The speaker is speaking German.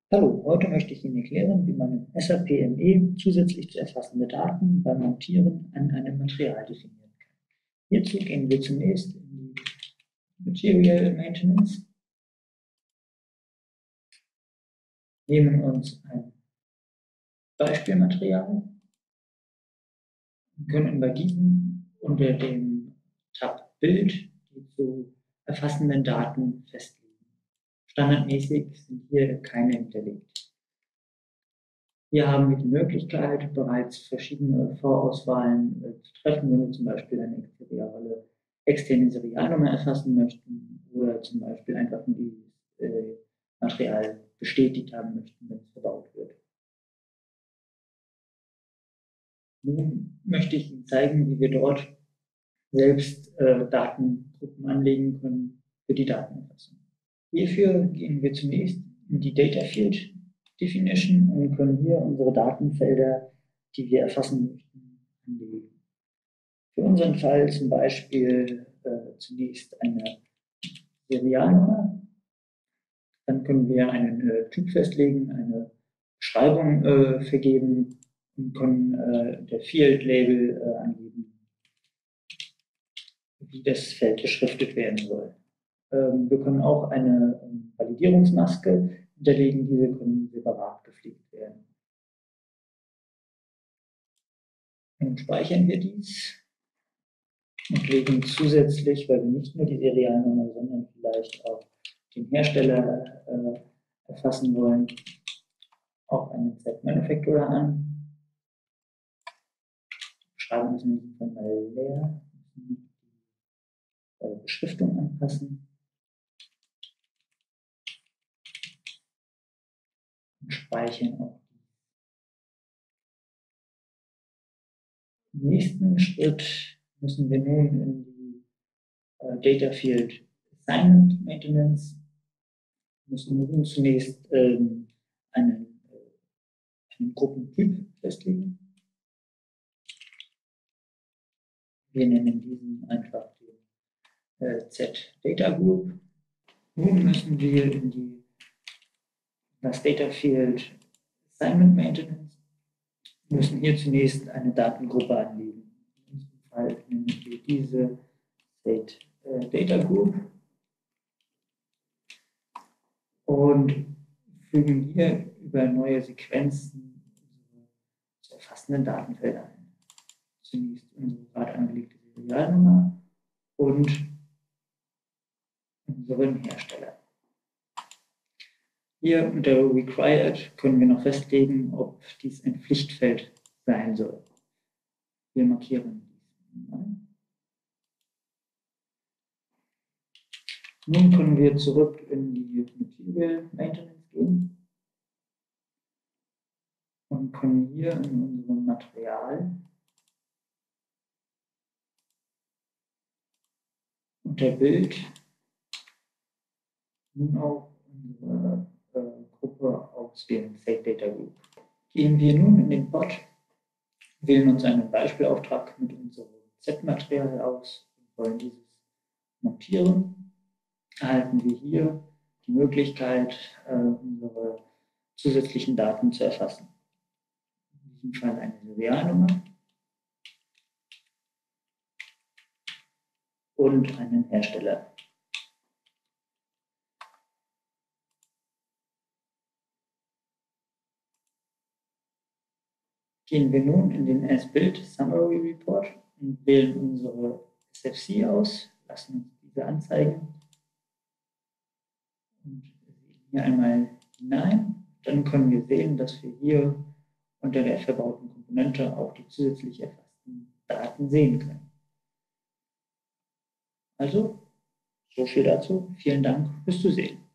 Hallo, heute möchte ich Ihnen erklären, wie man in SAP ME zusätzlich zu erfassende Daten beim Montieren an einem Material definieren kann. Hierzu gehen wir zunächst in die Material Maintenance, nehmen uns ein Beispielmaterial und können bei diesem unter dem Tab Bild die zu erfassenden Daten festlegen. Standardmäßig sind hier keine hinterlegt. Hier haben wir die Möglichkeit, bereits verschiedene Vorauswahlen zu treffen, wenn wir zum Beispiel eine externe Serialnummer erfassen möchten oder zum Beispiel einfach nur dieses Material bestätigt haben möchten, wenn es verbaut wird. Nun möchte ich Ihnen zeigen, wie wir dort selbst Datengruppen anlegen können für die Datenerfassung. Hierfür gehen wir zunächst in die Data Field Definition und können hier unsere Datenfelder, die wir erfassen möchten, anlegen. Für unseren Fall zum Beispiel zunächst eine Serialnummer. Dann können wir einen Typ festlegen, eine Beschreibung vergeben und können der Field Label angeben, wie das Feld beschriftet werden soll. Wir können auch eine Validierungsmaske hinterlegen, diese können separat gepflegt werden. Nun speichern wir dies und legen zusätzlich, weil wir nicht nur die Serialnummer, sondern vielleicht auch den Hersteller erfassen wollen, auch einen Z-Manufacturer an. Die Beschreibung ist in diesem Fall mal leer. Die Beschriftung anpassen. Und speichern auch. Im nächsten Schritt müssen wir nun in die Data Field Assignment Maintenance, müssen nun zunächst einen Gruppentyp festlegen. Wir nennen diesen einfach den Z-Data Group. Nun müssen wir in das Data Field Assignment Maintenance, müssen hier zunächst eine Datengruppe anlegen. In diesem Fall nennen wir diese State Data Group und fügen hier über neue Sequenzen zu erfassenden Datenfelder ein. Zunächst unsere gerade angelegte Serialnummer und unseren Hersteller. Hier unter Required können wir noch festlegen, ob dies ein Pflichtfeld sein soll. Wir markieren dies mal. Nun können wir zurück in die Material Maintenance gehen und können hier in unserem Material unter Bild nun auch unsere Gruppe auswählen, State Data Group. Gehen wir nun in den Pod, wählen uns einen Beispielauftrag mit unserem Z-Material aus und wollen dieses montieren, erhalten wir hier die Möglichkeit, unsere zusätzlichen Daten zu erfassen. In diesem Fall eine Serialnummer und einen Hersteller. Gehen wir nun in den As-Built Summary Report und wählen unsere SFC aus, lassen uns diese anzeigen und sehen hier einmal hinein. Dann können wir sehen, dass wir hier unter der verbauten Komponente auch die zusätzlich erfassten Daten sehen können. Also, so viel dazu. Vielen Dank fürs Zusehen.